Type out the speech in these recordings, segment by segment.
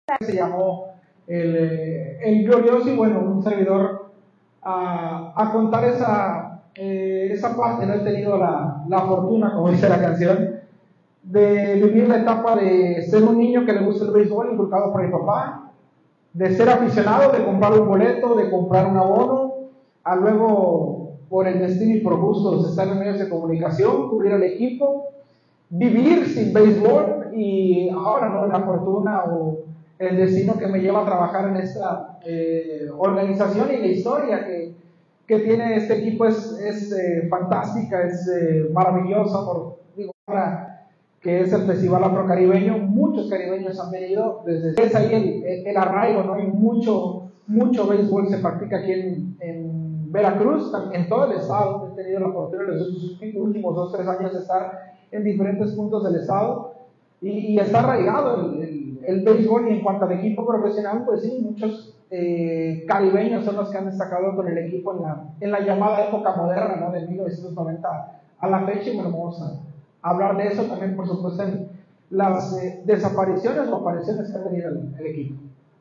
se llamó el Glorioso, y bueno, un servidor a contar esa parte. No he tenido la fortuna, como dice la canción, de vivir la etapa de ser un niño que le gusta el béisbol, inculcado por mi papá, de ser aficionado, de comprar un boleto, de comprar un abono, a luego, por el destino y por gustos, estar en medios de comunicación, cubrir al equipo, vivir sin béisbol, y ahora no la fortuna o el destino que me lleva a trabajar en esta organización, y la historia que tiene este equipo es fantástica, es maravillosa. Digo, ahora que es el Festival Afrocaribeño, muchos caribeños han venido, es ahí el arraigo, ¿no? Hay mucho béisbol se practica aquí en Veracruz, en todo el estado. He tenido la oportunidad en los últimos 2 o 3 años de estar en diferentes puntos del estado, y está arraigado el béisbol. Y en cuanto al equipo profesional, pues sí, muchos caribeños son los que han destacado con el equipo en la llamada época moderna, ¿no? De 1990 a la fecha. Y bueno, vamos a hablar de eso también, por supuesto, en las desapariciones o apariciones que ha tenido el equipo.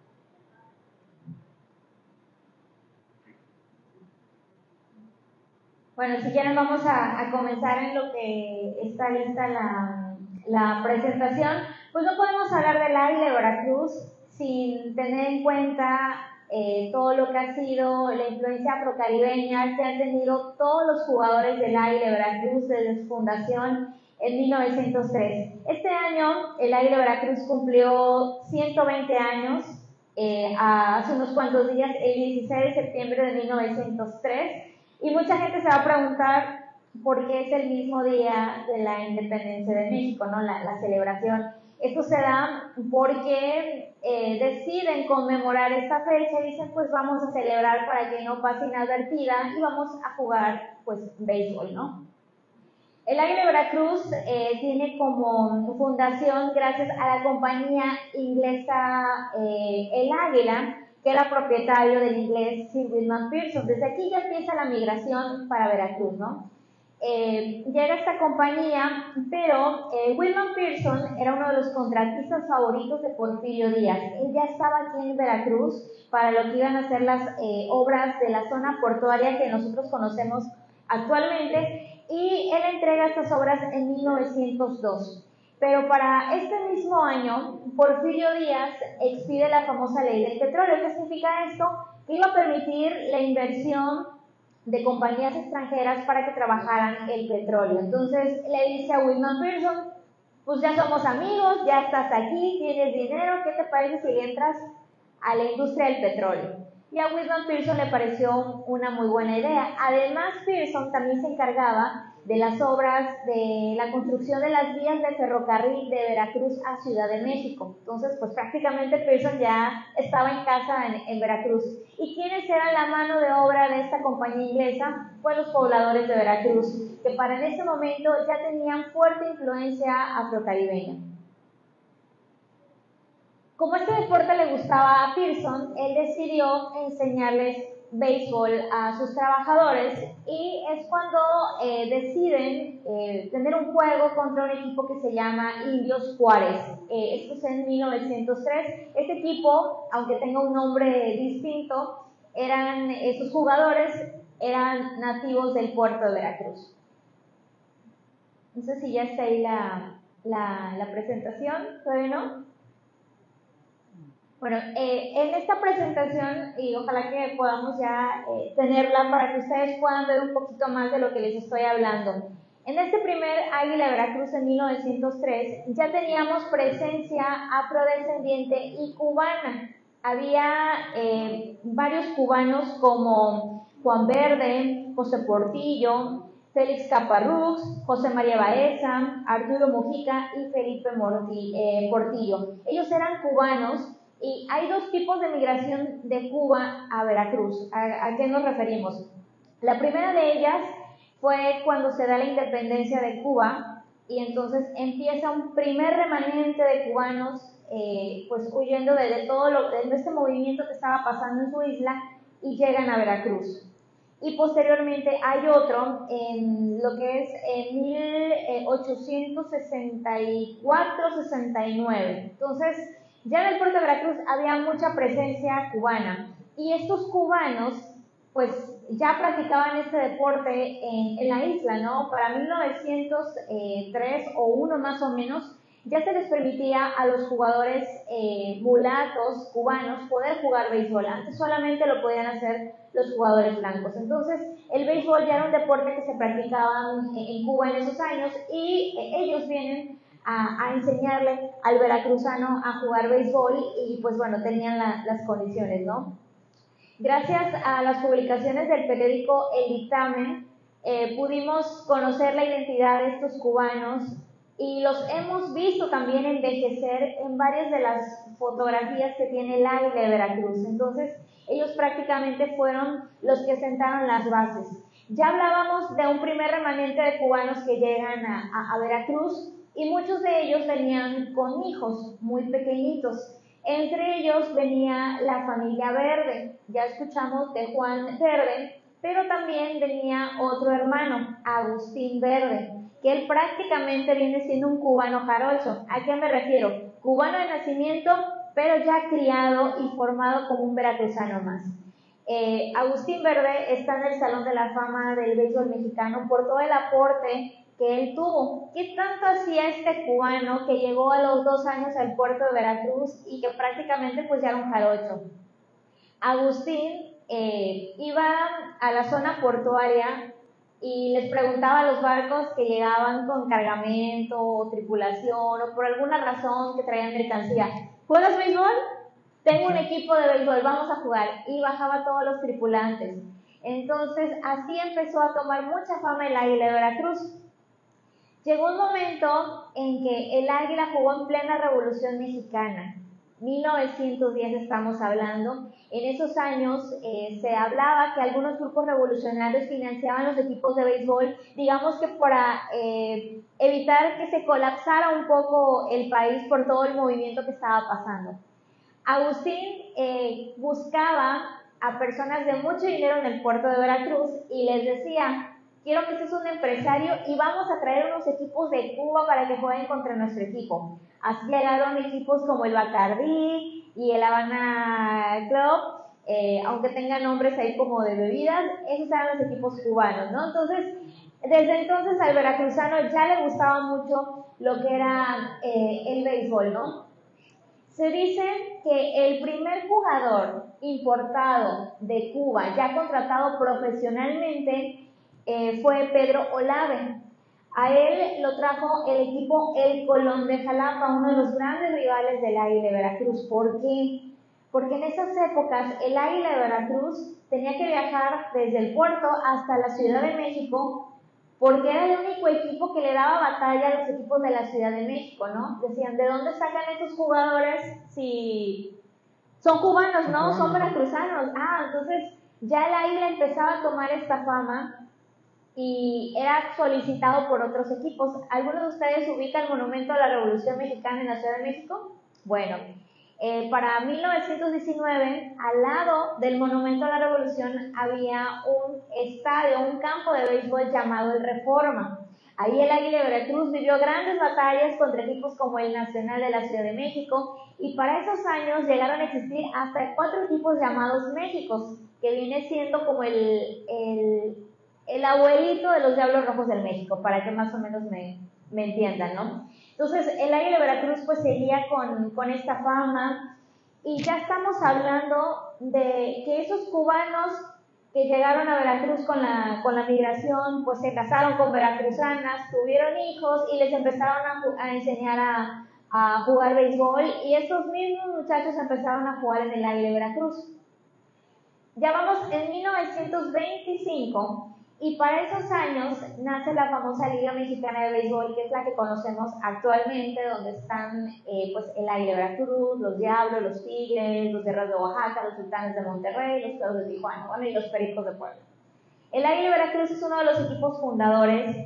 Bueno, si quieren vamos a comenzar en lo que está lista la presentación. Pues no podemos hablar del Águila de Veracruz sin tener en cuenta todo lo que ha sido la influencia afrocaribeña que han tenido todos los jugadores del Águila de Veracruz desde su fundación en 1903. Este año el Águila de Veracruz cumplió 120 años, hace unos cuantos días, el 16 de septiembre de 1903. Y mucha gente se va a preguntar por qué es el mismo día de la independencia de México, ¿no? La celebración. Esto se da porque deciden conmemorar esta fecha y dicen, pues vamos a celebrar para que no pase inadvertida y vamos a jugar, pues, béisbol, ¿no? El Águila de Veracruz tiene como fundación gracias a la compañía inglesa El Águila, que era propietario del inglés Sir William Pearson. Desde aquí ya empieza la migración para Veracruz, ¿no? Llega esta compañía, pero William Pearson era uno de los contratistas favoritos de Porfirio Díaz. Él ya estaba aquí en Veracruz para lo que iban a ser las obras de la zona portuaria que nosotros conocemos actualmente, y él entrega estas obras en 1902. Pero para este mismo año, Porfirio Díaz expide la famosa ley del petróleo. ¿Qué significa esto? Que iba a permitir la inversión de compañías extranjeras para que trabajaran el petróleo. Entonces le dice a William Pearson, pues ya somos amigos, ya estás aquí, tienes dinero, ¿qué te parece si entras a la industria del petróleo? Y a William Pearson le pareció una muy buena idea. Además, Pearson también se encargaba de las obras de la construcción de las vías de ferrocarril de Veracruz a Ciudad de México. Entonces, pues prácticamente Pearson ya estaba en casa en Veracruz. ¿Y quiénes eran la mano de obra de esta compañía inglesa? Pues los pobladores de Veracruz, que para en ese momento ya tenían fuerte influencia afrocaribeña. Como este deporte le gustaba a Pearson, él decidió enseñarles béisbol a sus trabajadores, y es cuando deciden tener un juego contra un equipo que se llama Indios Juárez. Esto es en 1903. Este equipo, aunque tenga un nombre distinto, sus jugadores eran nativos del puerto de Veracruz. No sé si ya está ahí la presentación, ¿todavía no? Bueno, en esta presentación, y ojalá que podamos ya tenerla para que ustedes puedan ver un poquito más de lo que les estoy hablando. En este primer Águila de Veracruz en 1903 ya teníamos presencia afrodescendiente y cubana. Había varios cubanos como Juan Verde, José Portillo, Félix Caparrús, José María Baeza, Arturo Mujica y Felipe Portillo. Ellos eran cubanos. Y hay 2 tipos de migración de Cuba a Veracruz. ¿A qué nos referimos? La primera de ellas fue cuando se da la independencia de Cuba, y entonces empieza un primer remanente de cubanos pues huyendo de este movimiento que estaba pasando en su isla, y llegan a Veracruz. Y posteriormente hay otro en lo que es en 1864-69. Entonces Ya en el puerto de Veracruz había mucha presencia cubana y estos cubanos pues ya practicaban este deporte en la isla, ¿no? Para 1903 o uno más o menos, ya se les permitía a los jugadores mulatos cubanos poder jugar béisbol. Antes solamente lo podían hacer los jugadores blancos. Entonces, el béisbol ya era un deporte que se practicaba en Cuba en esos años y ellos vienen a enseñarle al veracruzano a jugar béisbol y pues bueno, tenían las condiciones, ¿no? Gracias a las publicaciones del periódico El Dictamen, pudimos conocer la identidad de estos cubanos y los hemos visto también envejecer en varias de las fotografías que tiene el Águila de Veracruz. Entonces, ellos prácticamente fueron los que sentaron las bases. Ya hablábamos de un primer remanente de cubanos que llegan a Veracruz y muchos de ellos venían con hijos muy pequeñitos. Entre ellos venía la familia Verde, ya escuchamos de Juan Verde, pero también venía otro hermano, Agustín Verde, que él prácticamente viene siendo un cubano jarocho. ¿A qué me refiero? Cubano de nacimiento, pero ya criado y formado como un veracruzano más. Agustín Verde está en el Salón de la Fama del Béisbol Mexicano por todo el aporte que él tuvo. ¿Qué tanto hacía este cubano que llegó a los 2 años al puerto de Veracruz y que prácticamente pues ya era un jarocho? Agustín iba a la zona portuaria y les preguntaba a los barcos que llegaban con cargamento o tripulación o por alguna razón que traían mercancía: ¿juegas béisbol? Tengo un equipo de béisbol, vamos a jugar. Y bajaba a todos los tripulantes. Entonces así empezó a tomar mucha fama el Águila de Veracruz. Llegó un momento en que el Águila jugó en plena Revolución Mexicana, 1910 estamos hablando. En esos años se hablaba que algunos grupos revolucionarios financiaban los equipos de béisbol, digamos que para evitar que se colapsara un poco el país por todo el movimiento que estaba pasando. Agustín buscaba a personas de mucho dinero en el puerto de Veracruz y les decía: quiero que seas un empresario y vamos a traer unos equipos de Cuba para que jueguen contra nuestro equipo. Así llegaron equipos como el Bacardí y el Habana Club, aunque tengan nombres ahí como de bebidas, esos eran los equipos cubanos, ¿no? Entonces, desde entonces al veracruzano ya le gustaba mucho lo que era el béisbol, ¿no? Se dice que el primer jugador importado de Cuba, ya contratado profesionalmente, fue Pedro Olave. A él lo trajo el equipo El Colón de Jalapa, uno de los grandes rivales del Águila de Veracruz. ¿Por qué? Porque en esas épocas el Águila de Veracruz tenía que viajar desde el puerto hasta la Ciudad de México, porque era el único equipo que le daba batalla a los equipos de la Ciudad de México, ¿no? Decían: ¿de dónde sacan estos jugadores si son cubanos, no? Son veracruzanos. Entonces ya el Águila empezaba a tomar esta fama y era solicitado por otros equipos. ¿Algunos de ustedes ubican el Monumento a la Revolución Mexicana en la Ciudad de México? Bueno, para 1919, al lado del Monumento a la Revolución había un estadio, un campo de béisbol llamado el Reforma. Ahí el Águila de Veracruz vivió grandes batallas contra equipos como el Nacional de la Ciudad de México, y para esos años llegaron a existir hasta 4 equipos llamados Méxicos, que viene siendo como el abuelito de los Diablos Rojos del México, para que más o menos me entiendan, ¿no? Entonces, el Águila de Veracruz pues seguía con esta fama, y ya estamos hablando de que esos cubanos que llegaron a Veracruz con la migración, pues se casaron con veracruzanas, tuvieron hijos y les empezaron a enseñar a jugar béisbol, y estos mismos muchachos empezaron a jugar en el Águila de Veracruz. Ya vamos en 1925, y para esos años nace la famosa Liga Mexicana de Béisbol, que es la que conocemos actualmente, donde están pues el Águila de Veracruz, los Diablos, los Tigres, los Guerreros de Oaxaca, los Sultanes de Monterrey, los Toros de Tijuana, bueno, y los Pericos de Puebla. El Águila de Veracruz es uno de los equipos fundadores,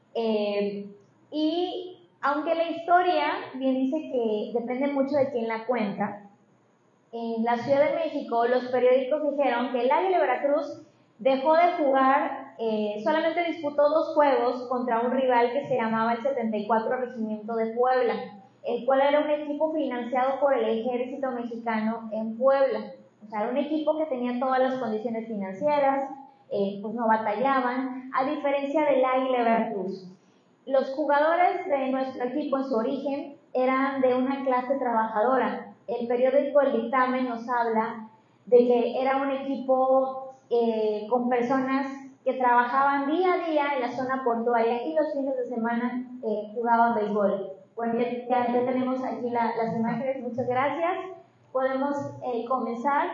y aunque la historia bien dice que depende mucho de quién la cuenta, en la Ciudad de México los periódicos dijeron que el Águila de Veracruz dejó de jugar, solamente disputó 2 juegos contra un rival que se llamaba el 74 Regimiento de Puebla. el cual era un equipo financiado por el ejército mexicano en Puebla. O sea, era un equipo que tenía todas las condiciones financieras, pues no batallaban, a diferencia del Águila de Veracruz. Los jugadores de nuestro equipo en su origen eran de una clase trabajadora. El periódico El Dictamen nos habla de que era un equipo con personas que trabajaban día a día en la zona portuaria y los fines de semana jugaban béisbol. Bueno, ya tenemos aquí las imágenes, muchas gracias. Podemos comenzar.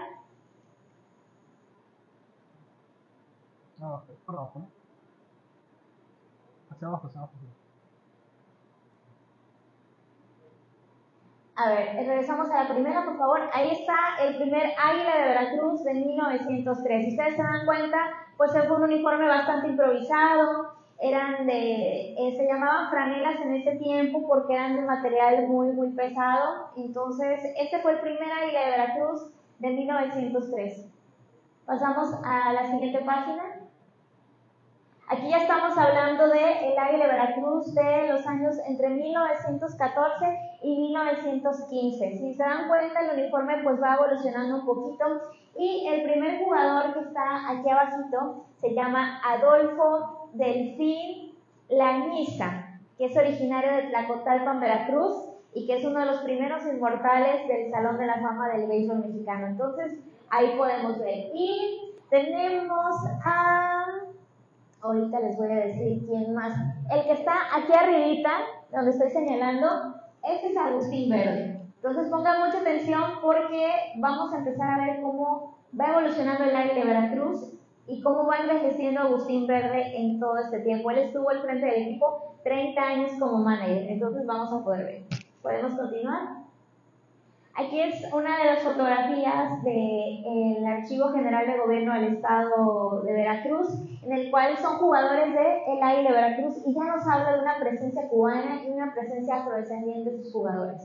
No, por abajo, ¿no? Hacia abajo, hacia abajo. A ver, regresamos a la primera, por favor. Ahí está el primer Águila de Veracruz de 1903. Si ustedes se dan cuenta, pues fue un uniforme bastante improvisado. Eran se llamaban franelas en ese tiempo porque eran de material muy, muy pesado. Entonces, este fue el primer Águila de Veracruz de 1903. Pasamos a la siguiente página. Aquí ya estamos hablando del Águila de Veracruz de los años entre 1914 y 1915. Si se dan cuenta, el uniforme pues va evolucionando un poquito y el primer jugador que está aquí abajito se llama Adolfo Delfín Lañiza, que es originario de Tlacotalpan, Veracruz, y que es uno de los primeros inmortales del Salón de la Fama del Béisbol Mexicano. Entonces, ahí podemos ver. Y tenemos a... Ahorita les voy a decir quién más. El que está aquí arribita, donde estoy señalando, este es Agustín Verde. Entonces pongan mucha atención porque vamos a empezar a ver cómo va evolucionando el Águila de Veracruz y cómo va envejeciendo Agustín Verde en todo este tiempo. Él estuvo al frente del equipo 30 años como manager. Entonces vamos a poder ver. ¿Podemos continuar? Aquí es una de las fotografías del Archivo General de Gobierno del Estado de Veracruz, en el cual son jugadores del Águila de Veracruz y ya nos habla de una presencia cubana y una presencia afrodescendiente de sus jugadores.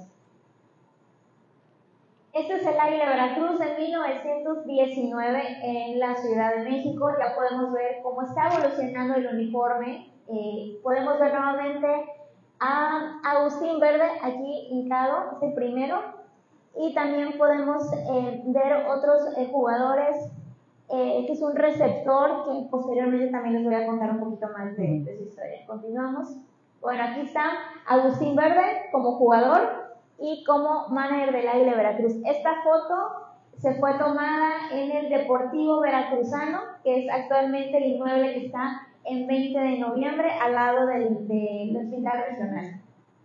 Este es el Águila de Veracruz de 1919 en la Ciudad de México. Ya podemos ver cómo está evolucionando el uniforme. Podemos ver nuevamente a Agustín Verde aquí hincado, es el primero. Y también podemos ver otros jugadores, este es un receptor que posteriormente también les voy a contar un poquito más de su historia. Continuamos. Bueno, aquí está Agustín Verde como jugador y como manager del Águila de Veracruz. Esta foto se fue tomada en el Deportivo Veracruzano, que es actualmente el inmueble que está en 20 de noviembre al lado del Hospital Regional.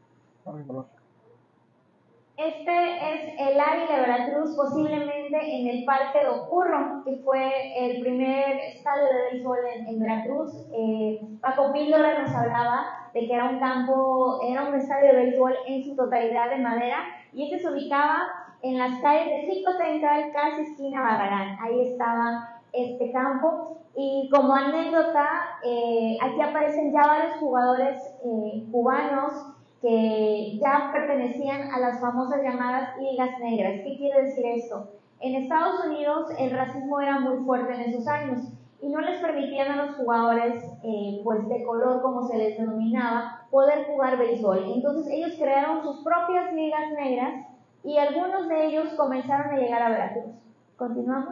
Este es el Águila de Veracruz, posiblemente en el Parque Don Curro, que fue el primer estadio de béisbol en Veracruz. Paco Píldora nos hablaba de que era un estadio de béisbol en su totalidad de madera, y este se ubicaba en las calles de Cinco Central, casi esquina Barragán. Ahí estaba este campo. Y como anécdota, aquí aparecen ya varios jugadores cubanos que ya pertenecían a las famosas llamadas ligas negras. ¿Qué quiere decir esto? En Estados Unidos el racismo era muy fuerte en esos años y no les permitían a los jugadores pues de color, como se les denominaba, poder jugar béisbol. Entonces ellos crearon sus propias ligas negras y algunos de ellos comenzaron a llegar a Veracruz. ¿Continuamos?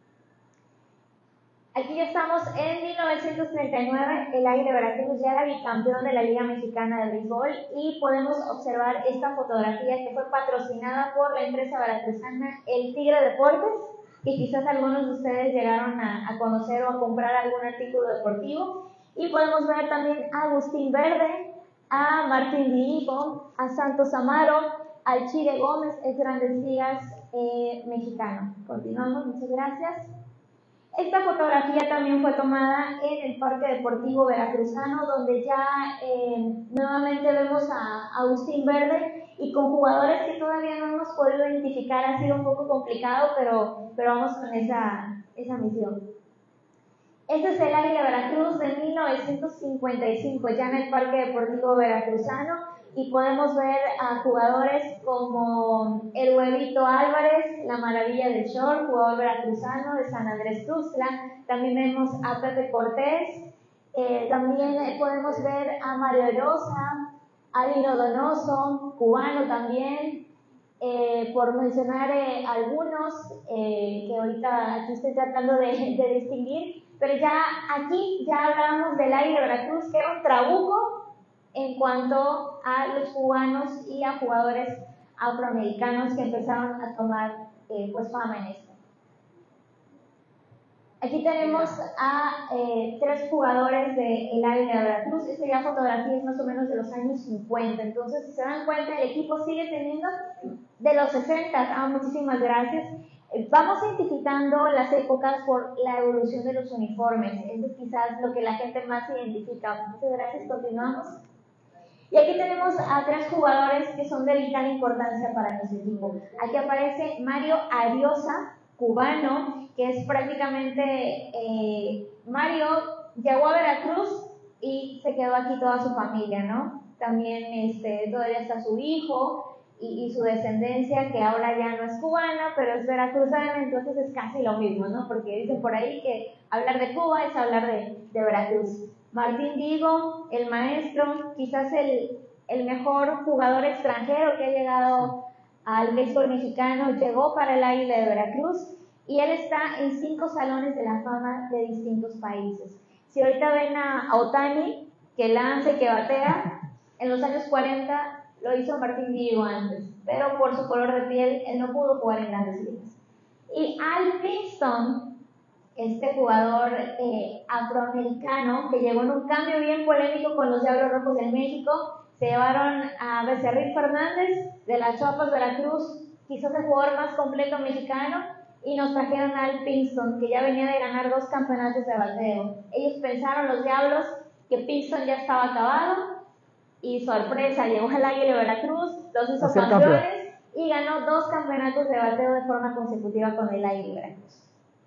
Aquí ya estamos en 1939, el Águila de Veracruz ya era bicampeón de la Liga Mexicana de Béisbol y podemos observar esta fotografía que fue patrocinada por la empresa veracruzana El Tigre Deportes, que quizás algunos de ustedes llegaron a conocer o a comprar algún artículo deportivo. Y podemos ver también a Agustín Verde, a Martín Diego, a Santos Amaro, al Chile Gómez, es Grandes Ligas mexicano. Continuamos, muchas gracias. Esta fotografía también fue tomada en el Parque Deportivo Veracruzano, donde ya nuevamente vemos a Agustín Verde y con jugadores que todavía no hemos podido identificar. Ha sido un poco complicado, pero vamos con esa misión. Este es el Águila de Veracruz de 1955, ya en el Parque Deportivo Veracruzano, y podemos ver a jugadores como el Huevito Álvarez, la maravilla del short, jugador veracruzano de San Andrés Tuxtla. También vemos a Pepe Cortés, también podemos ver a Mario Erosa, Alino Donoso, cubano también, por mencionar algunos que ahorita aquí estoy tratando de distinguir, pero ya aquí ya hablábamos del Águila Veracruz, que era un trabuco en cuanto a los cubanos y a jugadores afroamericanos que empezaron a tomar pues fama en esto. Aquí tenemos a 3 jugadores del Águila de Veracruz. Esta ya fotografía es más o menos de los años 50. Entonces, si se dan cuenta, el equipo sigue teniendo de los 60. Muchísimas gracias. Vamos identificando las épocas por la evolución de los uniformes. Eso es quizás lo que la gente más identifica. Muchas gracias. Continuamos. Y aquí tenemos a 3 jugadores que son de vital importancia para nuestro equipo. Aquí aparece Mario Ariosa, cubano, que es prácticamente, Mario llegó a Veracruz y se quedó aquí toda su familia, ¿no? También todavía está su hijo y su descendencia, que ahora ya no es cubana, pero es veracruzana, entonces es casi lo mismo, ¿no? Porque dicen por ahí que hablar de Cuba es hablar de Veracruz. Martín Digo, el maestro, quizás el mejor jugador extranjero que ha llegado al béisbol mexicano, llegó para el Águila de Veracruz y él está en 5 salones de la fama de distintos países. Si ahorita ven a Ohtani, que lanza y que batea, en los años 40 lo hizo Martín Diego antes, pero por su color de piel él no pudo jugar en Grandes Ligas. Y Al Pinkston, este jugador afroamericano que llegó en un cambio bien polémico con los Diablos Rojos de México, se llevaron a Becerril Fernández de las Choapas Veracruz, quizás el jugador más completo mexicano, y nos trajeron a Al Pinkston, que ya venía de ganar 2 campeonatos de bateo. Ellos pensaron, los Diablos, que Pinkston ya estaba acabado, y sorpresa, llegó al Águila de Veracruz, los hizo campeones y ganó 2 campeonatos de bateo de forma consecutiva con el Águila de Veracruz.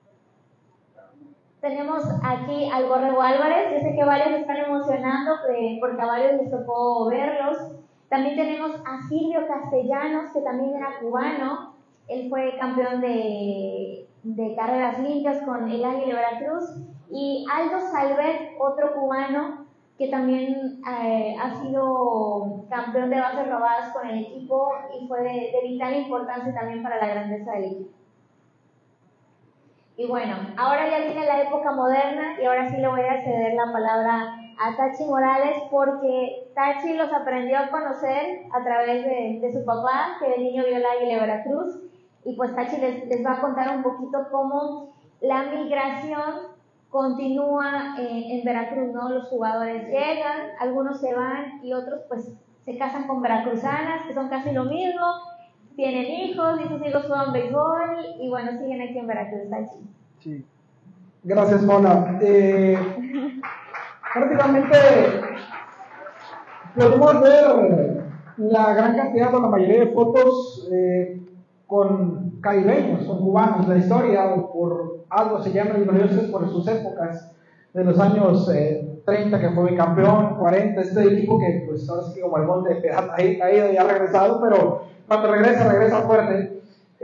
Tenemos aquí al Borrego Álvarez. Yo sé que varios están emocionando porque a varios les tocó verlos. También tenemos a Silvio Castellanos, que también era cubano. Él fue campeón de carreras limpias con el Águila de Veracruz. Y Aldo Salvet, otro cubano, que también ha sido campeón de bases robadas con el equipo y fue de vital importancia también para la grandeza del equipo. Y bueno, ahora ya viene la época moderna y ahora sí le voy a ceder la palabra a Tachi Morales, porque Tachi los aprendió a conocer a través de su papá, que de niño vio el Águila de Veracruz, y pues Tachi les va a contar un poquito cómo la migración continúa en Veracruz, ¿no? Los jugadores llegan, algunos se van y otros pues se casan con veracruzanas, que son casi lo mismo, tienen hijos y sus hijos juegan béisbol y bueno, siguen aquí en Veracruz. Tachi. Sí. Gracias, Mona. Prácticamente podemos ver la gran cantidad o la mayoría de fotos con caribeños, con cubanos. La historia, por algo se llama gloriosos por sus épocas de los años 30, que fue campeón, 40, este equipo que pues ahora sí como el Monte de Pirata ha ido y ha regresado, pero cuando regresa fuerte.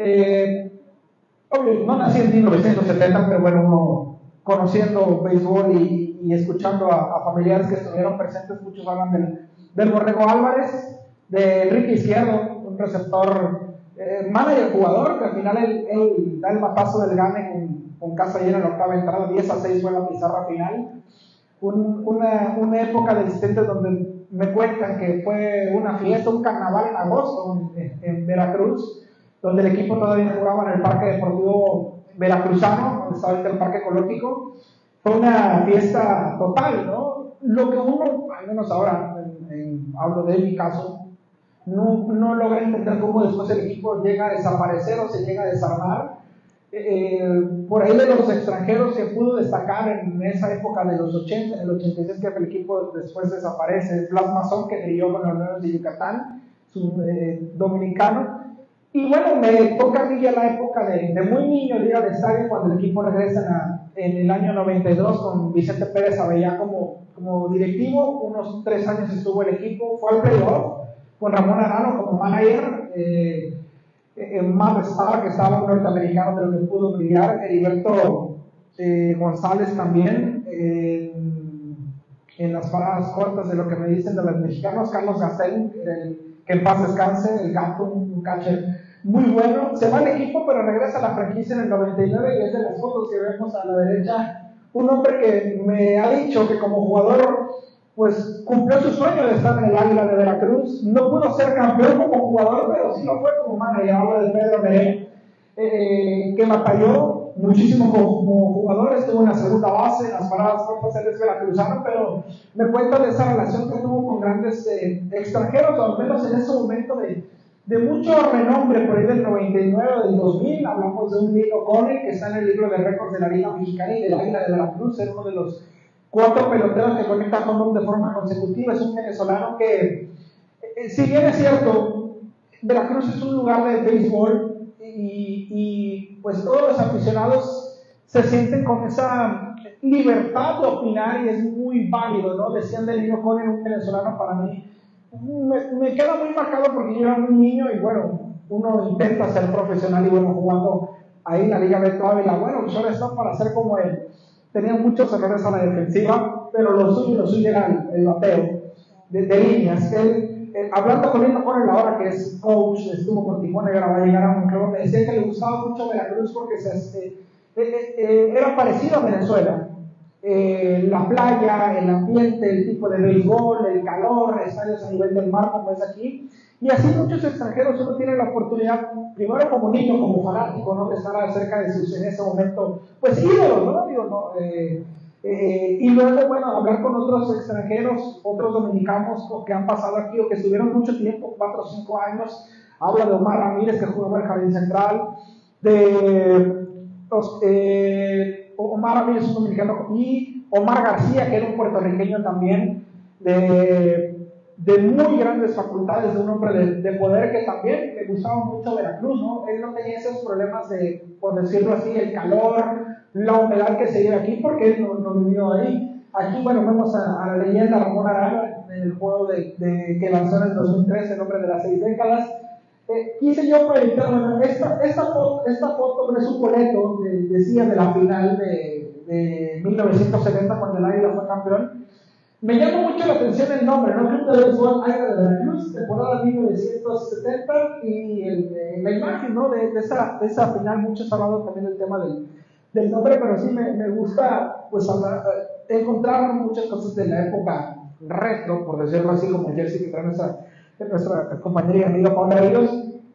Obvio, no nací en 1970, pero bueno, uno conociendo béisbol y escuchando a familiares que estuvieron presentes, muchos hablan del Borrego Álvarez, de Enrique Izquierdo, un receptor, manager jugador, que al final él da el batazo del gane con casa llena en la octava entrada, 10-6 fue la pizarra final. Una época de asistentes donde me cuentan que fue una fiesta, un carnaval en agosto en Veracruz, donde el equipo todavía jugaba en el Parque Deportivo Veracruzano, donde estaba el Parque Ecológico. Fue una fiesta total, ¿no? Lo que uno, al menos ahora, hablo de mi caso, no logra entender cómo después el equipo llega a desaparecer o se llega a desarmar. Por ahí de los extranjeros que pudo destacar en esa época de los 80, en el 86, que el equipo después desaparece, Blas Mazón, que brilló con los Leones de Yucatán, dominicano. Y bueno, me toca a mí ya la época de muy niño, el día de estadio, cuando el equipo regresa en el año 92 con Vicente Pérez Avellá como directivo. Unos 3 años estuvo el equipo, fue al playoff con Ramón Arano como manager. Más estaba que estaba un norteamericano de lo que pudo brillar, Heriberto González también, en las paradas cortas de lo que me dicen de los mexicanos. Carlos Gastelum, que en paz descanse, el gato, un catcher muy bueno. Se va al equipo, pero regresa a la franquicia en el 99 y es de las fotos que vemos a la derecha. Un hombre que me ha dicho que como jugador, pues cumplió su sueño de estar en el Águila de Veracruz. No pudo ser campeón como jugador, pero sí lo fue como manager. Habla de Pedro Meré, que batalló muchísimo como jugador. Estuvo en la segunda base, en las paradas cortas, él es veracruzano, pero me cuenta de esa relación que tuvo con grandes extranjeros, o al menos en ese momento de mucho renombre, por ahí del 99, del 2000. Hablamos de un Lino O'Connell que está en el libro de récords de la Liga Mexicana y del Águila de Veracruz. Era uno de los 4 peloteros que conecta con home de forma consecutiva. Es un venezolano que, si bien es cierto, Veracruz es un lugar de béisbol y pues todos los aficionados se sienten con esa libertad de opinar y es muy válido, ¿no? Decían de Lino O'Connell, un venezolano. Para mí me queda muy marcado porque yo era un niño y bueno, uno intenta ser profesional y bueno, jugando ahí en la Liga Beto Ávila, bueno, pues ahora está para ser como él. Tenía muchos errores a la defensiva, pero lo suyo era el bateo de líneas. Hablando con él ahora, ahora que es coach, estuvo con Tijuana y ahora va a llegar a Monclova, me decía que le gustaba mucho Veracruz porque era parecido a Venezuela. La playa, el ambiente, el tipo de béisbol, el calor, estadios a nivel del mar como es aquí. Y así muchos extranjeros uno tiene la oportunidad, primero como niño, como fanático, ¿no? De estar cerca de sus, en ese momento, pues ídolos, ¿no? Digo, ¿no? Y luego, bueno, hablar con otros extranjeros, otros dominicanos que han pasado aquí o que estuvieron mucho tiempo, 4 o 5 años. Habla de Omar Ramírez, que jugó en el Jardín Central, de Omar Ramírez, un dominicano, y Omar García, que era un puertorriqueño también, de muy grandes facultades, de un hombre de poder que también le gustaba mucho Veracruz, ¿no? Él no tenía esos problemas de, por decirlo así, el calor, la humedad que se vive aquí, porque él no vivió ahí. Aquí, bueno, vemos a la leyenda Ramón Arana en el juego que lanzó en el 2013, el hombre de las 6 décadas. Quise yo proyectar, bueno, esta foto no es un boleto, decía, de la final de 1970, cuando el Águila fue campeón. Me llama mucho la atención el nombre, ¿no? Club de Béisbol Águila de Veracruz, temporada 1970, y la imagen, ¿no? De esa final. Muchos han hablado también del tema del nombre, pero sí me gusta, pues, encontrar muchas cosas de la época retro, por decirlo así, como el jersey que trae nuestra compañera y amiga Paula Ríos.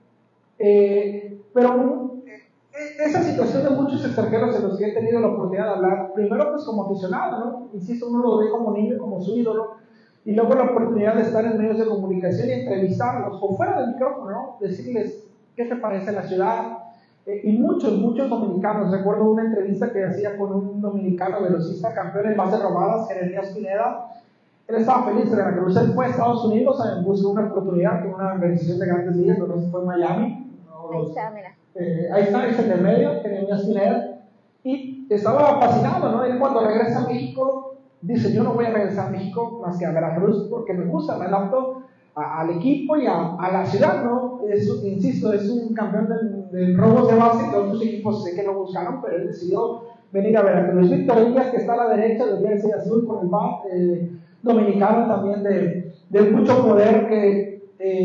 Pero esa situación de muchos extranjeros en los que he tenido la oportunidad de hablar, primero pues como aficionado, ¿no? Insisto, uno lo ve como niño, como su ídolo, y luego la oportunidad de estar en medios de comunicación y entrevistarlos, o fuera del micrófono, ¿no? Decirles qué te parece la ciudad. Y muchos dominicanos, recuerdo una entrevista que hacía con un dominicano velocista, campeón en bases robadas, Jeremías Pineda. Él estaba feliz de Veracruz. Él fue a Estados Unidos en busca de una oportunidad con una organización de grandes ligas, pero no fue en Miami. Ahí está, mira. Ahí está, es en el medio, Jeremías Pineda. Y estaba fascinado, ¿no? Él cuando regresa a México, dice, yo no voy a regresar a México más que a Veracruz porque me gusta, me adapto al equipo y a la ciudad, ¿no? Insisto, es un campeón de robos de base, que otros equipos sé que lo buscaron, pero él decidió venir a Veracruz. Víctor Díaz, que está a la derecha, del jersey azul con el bat, dominicano también de mucho poder, que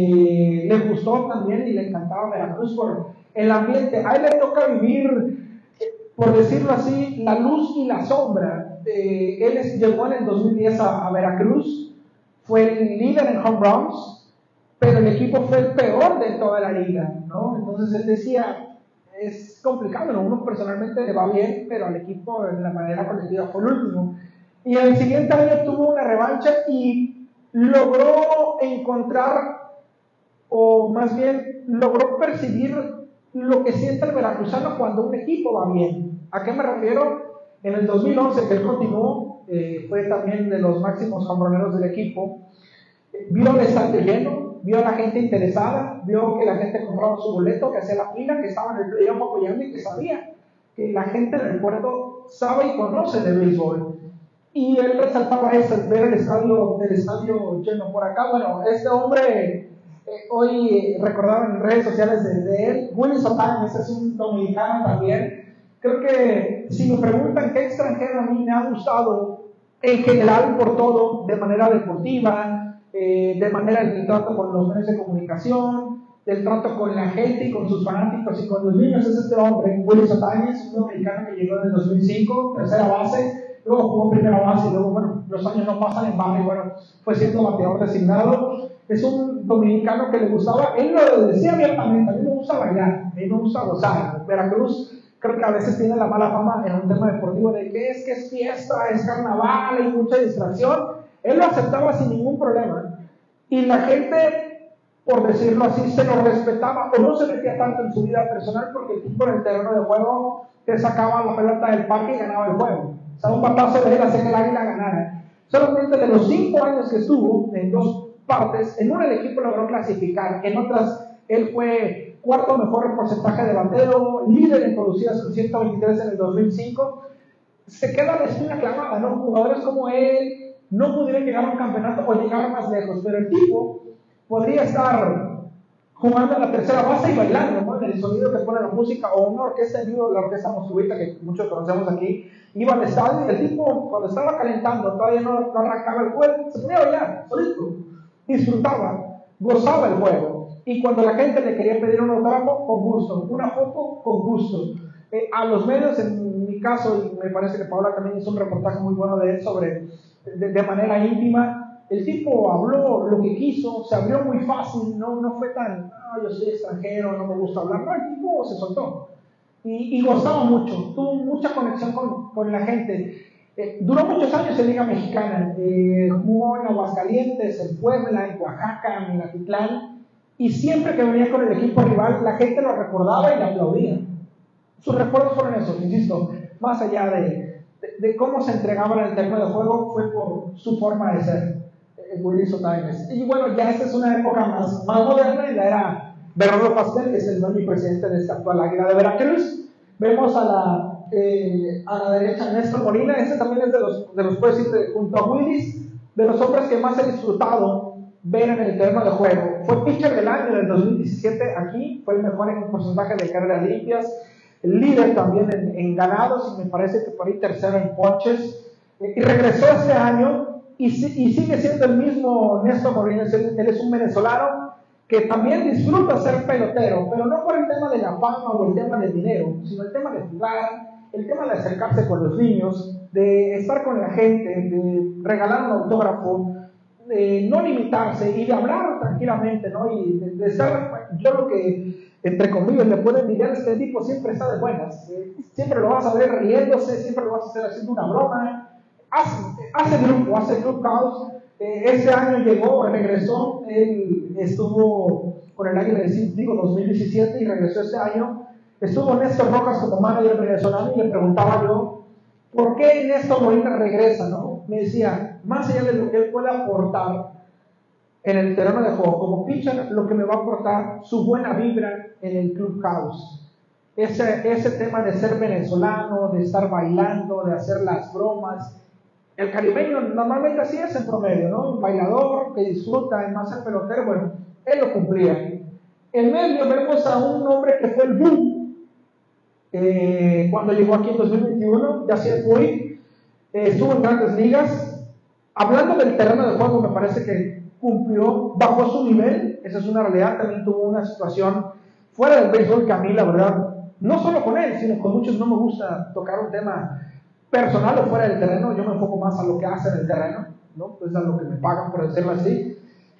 le gustó también y le encantaba Veracruz por el ambiente. A él le toca vivir, por decirlo así, la luz y la sombra. Él llegó en el 2010 a Veracruz, fue el líder en home runs, pero el equipo fue el peor de toda la liga, ¿no? Entonces él decía, es complicado, ¿no? Uno personalmente le va bien, pero al equipo en la manera colectiva fue el último. Y el siguiente año tuvo una revancha y logró encontrar, o más bien logró percibir lo que siente el veracruzano cuando un equipo va bien. ¿A qué me refiero? En el 2011, que él continuó, fue también de los máximos hombroneros del equipo, vio el estadio lleno, vio a la gente interesada, vio que la gente compraba su boleto, que hacía la fila, que estaba en el playoff apoyando y que sabía que la gente en el puerto sabe y conoce de béisbol. Y él resaltaba eso, ver el estadio lleno por acá. Bueno, este hombre, hoy recordaban en redes sociales de él, Willy Sotán, ese es un dominicano también. Creo que si me preguntan qué extranjero a mí me ha gustado en general por todo, de manera deportiva, de manera del trato con los medios de comunicación, del trato con la gente y con sus fanáticos y con los niños. Es este hombre, Willis Otañez, un dominicano que llegó en el 2005, tercera base, luego jugó primera base y luego, bueno, los años no pasan en vano y bueno, fue siendo bateador designado. Es un dominicano que le gustaba, él lo decía abiertamente, a mí me gusta bailar, a mí me gusta gozar. Veracruz creo que a veces tiene la mala fama en un tema deportivo de que es fiesta, es carnaval, hay mucha distracción. Él lo aceptaba sin ningún problema. Y la gente, por decirlo así, se lo respetaba o no se metía tanto en su vida personal porque el tipo en el terreno de juego te sacaba la pelota del parque y ganaba el juego. O sea, un batazo de él hacía que el Águila ganara. Solamente de los 5 años que estuvo en 2 partes, en una el equipo logró clasificar, en otras él fue cuarto mejor en porcentaje de bateo, líder en producidas con 123 en el 2005. Se queda la espina clavada, ¿no? Jugadores como él no pudieron llegar a un campeonato o llegar más lejos, pero el tipo podría estar jugando en la tercera base y bailando, ¿no? En el sonido que pone la música, o una orquesta en vivo, la orquesta Moscovita, que muchos conocemos aquí, iba al estadio y el tipo, cuando estaba calentando, todavía no arrancaba el juego, se ponía a bailar, solito, disfrutaba, gozaba el juego. Y cuando la gente le quería pedir un autógrafo, con gusto, una foto, con gusto. A los medios, en mi caso, y me parece que Paola también hizo un reportaje muy bueno de él sobre, de manera íntima, el tipo habló lo que quiso, se abrió muy fácil, no fue tan, yo soy extranjero, no me gusta hablar, no, el tipo se soltó. Y gozaba mucho, tuvo mucha conexión con la gente. Duró muchos años en Liga Mexicana, jugó en Aguascalientes, en Puebla, en Oaxaca, en Atitlán. Y siempre que venía con el equipo rival, la gente lo recordaba y le aplaudía. Sus recuerdos fueron esos, insisto, más allá de cómo se entregaba en el terreno de juego, fue por su forma de ser, Willis Otañez. Y bueno, ya esta es una época más moderna y la era Bernardo Pastel, que es el dueño y presidente de esta actual Águila de Veracruz. Vemos a la derecha Néstor Molina, este también es de los puedes decir, junto a Willis, de los hombres que más he disfrutado ver en el terreno de juego. Fue pitcher del año del 2017 aquí, fue el mejor en porcentaje de carreras limpias, el líder también en ganados y me parece que por ahí tercero en ponches, y regresó este año y sigue siendo el mismo Néstor Molina. Él es un venezolano que también disfruta ser pelotero, pero no por el tema de la fama o el tema del dinero, sino el tema de jugar, el tema de acercarse con los niños, de estar con la gente, de regalar un autógrafo, de no limitarse y de hablar tranquilamente, ¿no? Y de estar, yo lo que, entre comillas, le puedo envidiar a este tipo, siempre está de buenas, siempre lo vas a ver riéndose, siempre lo vas a hacer haciendo una broma, hace grupo, hace clubhouse. Este año llegó, regresó, él estuvo con el Águila de 2017 y regresó este año. Estuvo Néstor Rojas como manager venezolano y le preguntaba yo, ¿por qué Néstor Molina regresa, no? Me decía, más allá de lo que él puede aportar en el terreno de juego como pitcher, lo que me va a aportar su buena vibra en el clubhouse. Ese tema de ser venezolano, de estar bailando, de hacer las bromas. El caribeño normalmente así es en promedio, ¿no? Un bailador que disfruta, además el pelotero, bueno, él lo cumplía. En medio vemos a un hombre que fue el boom cuando llegó aquí en 2021, Yasiel Puig, estuvo en grandes ligas. Hablando del terreno de juego, me parece que cumplió, bajó su nivel, esa es una realidad. También tuvo una situación fuera del béisbol que a mí, la verdad, no solo con él, sino con muchos no me gusta tocar un tema personal o fuera del terreno. Yo me enfoco más a lo que hace en el terreno, ¿no? Pues a lo que me pagan, por decirlo así.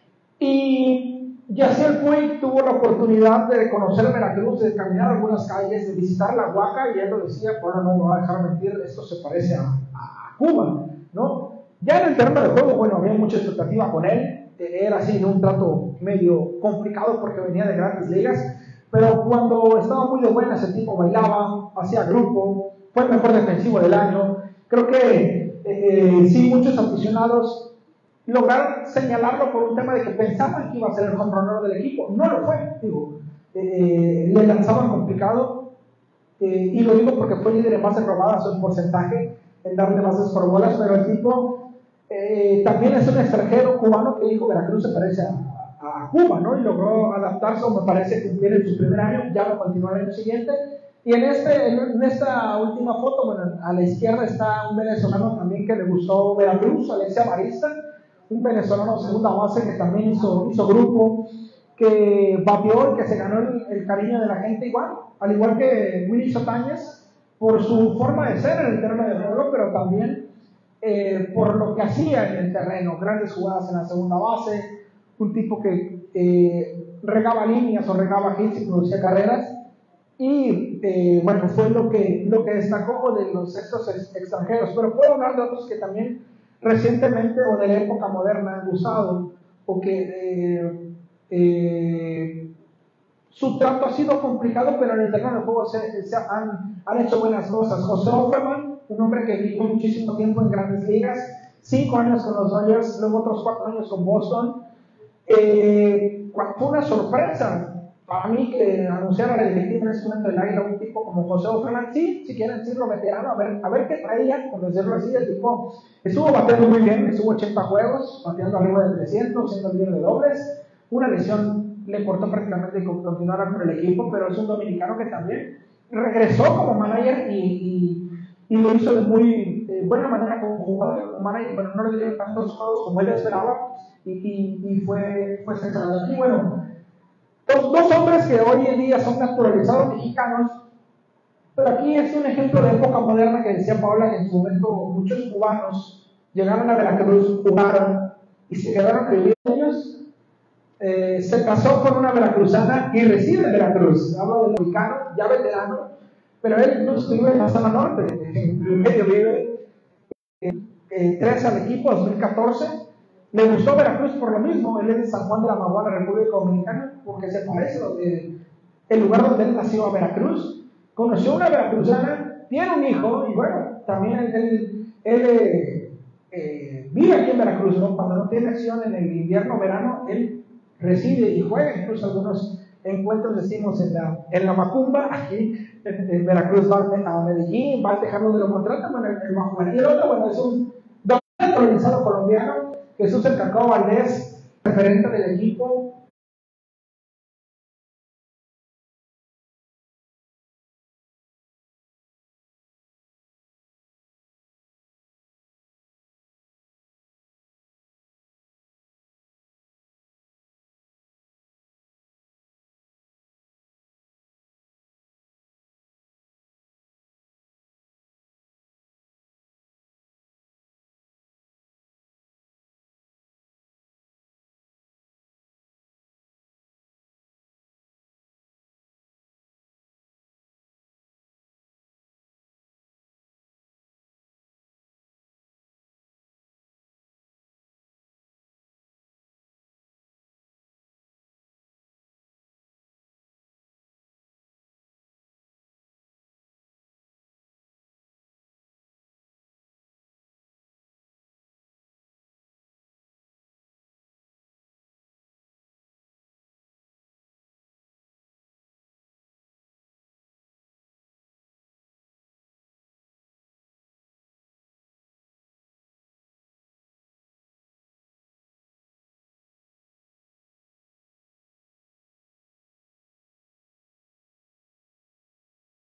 Y Yasiel Puig tuvo la oportunidad de conocer Veracruz, de caminar algunas calles, de visitar la Huaca, y él lo decía, bueno, no me va a dejar mentir, esto se parece a Cuba, ¿no? Ya en el terreno de juego, bueno, había mucha expectativa con él, era así, de un trato medio complicado porque venía de grandes ligas, pero cuando estaba muy de buenas, el tipo bailaba, hacía grupo, fue el mejor defensivo del año. Creo que sí, muchos aficionados lograron señalarlo por un tema de que pensaban que iba a ser el home runner del equipo. No lo fue, digo, le lanzaban complicado, y lo digo porque fue líder en bases robadas, un porcentaje en darle bases por bolas, pero el tipo también es un extranjero cubano que dijo Veracruz se parece a Cuba, ¿no? Y logró adaptarse, o me parece cumplir en su primer año, ya lo continuó el año siguiente. Y en esta última foto, bueno, a la izquierda está un venezolano también que le gustó Veracruz, Alexia Marista, un venezolano de segunda base que también hizo grupo, que bateó y que se ganó el cariño de la gente igual, al igual que Willy Sotañez, por su forma de ser en el terreno de juego, pero también por lo que hacía en el terreno, grandes jugadas en la segunda base, un tipo que regaba líneas o regaba hits y producía carreras. Y bueno, fue lo que destacó de los estos extranjeros, pero puedo hablar de otros que también recientemente o de la época moderna han usado, o que su trato ha sido complicado, pero en el terreno de juego han hecho buenas cosas. José Offerman, un hombre que vivió muchísimo tiempo en grandes ligas, 5 años con los Dodgers, luego otros 4 años con Boston. Fue una sorpresa para mí que anunciara la directiva en este momento del Águila un tipo como José Offerman, sí, si quieren decirlo veterano, a ver qué traía, por decirlo así. El tipo estuvo bateando muy bien, estuvo 80 juegos, bateando arriba de 300, siendo el líder de dobles. Una lesión le cortó prácticamente que continuara con el equipo, pero es un dominicano que también regresó como manager y lo hizo de muy buena manera como jugador, como manager. Bueno, no le dieron tantos juegos como él esperaba y fue sensacional. Y bueno, dos hombres que hoy en día son naturalizados mexicanos, pero aquí es un ejemplo de época moderna que decía Paula, que en su momento muchos cubanos llegaron a Veracruz, jugaron y se quedaron viviendo ellos. Se casó con una veracruzana y reside en Veracruz. Hablo del mexicano, ya veterano, pero él no vive en la zona norte, en medio vive 3 al equipo, 2014. Le gustó Veracruz por lo mismo. Él es de San Juan de la Maguana, República Dominicana, porque se parece el lugar donde él nació, a Veracruz. Conoció una veracruzana, tiene un hijo y bueno, también él vive aquí en Veracruz, ¿no? Cuando no tiene acción en el invierno, verano, él reside y juega incluso algunos encuentros, decimos, en la Macumba, aquí en Veracruz. Va a Medellín, va al Tejano de lo contratan, bueno, él va a jugar. Y el otro, bueno, es un naturalizado colombiano, Jesús El Cacao Valdés, referente del equipo,